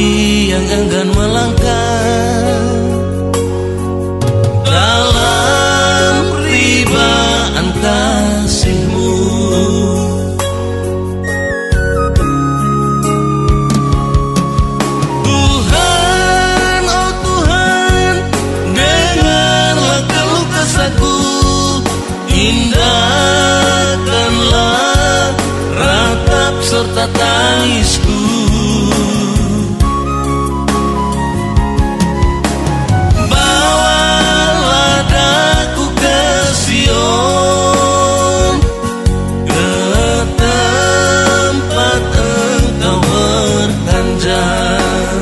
yang enggan melangkah dalam ribaan kasih-Mu. Tuhan, oh Tuhan, dengarlah keluh kesahku, indahkanlah ratap serta tangisku. Bawalah daku ke Sion, ke tempat Engkau bertanjak.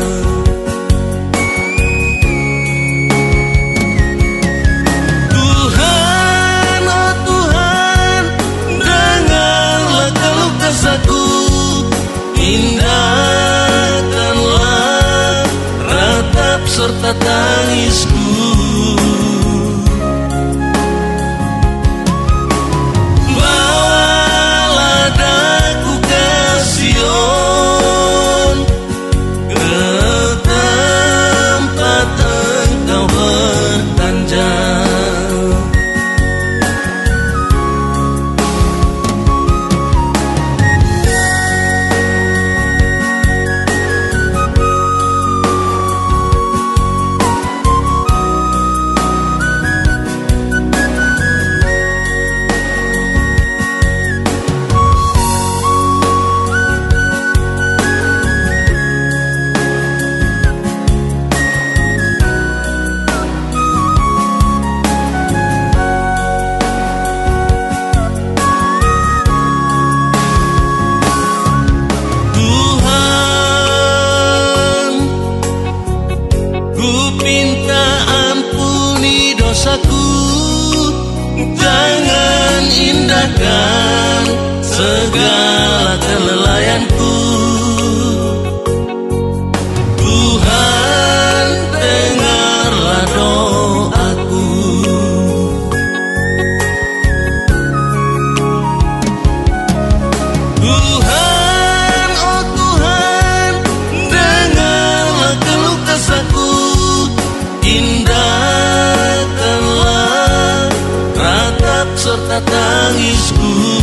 Tuhan, oh Tuhan, dengarlah keluh kesahku, indahkanlah ratap serta tangisku. Bawalah daku ke Sion, ke tempat Engkau bertanjak. Minta ampuni dosaku, jangan indahkan segala kelalaianku. Tuhan, dengarlah doaku. Tuhan, oh Tuhan, dengarlah keluh kesahku, indahkanlah ratap serta tangisku.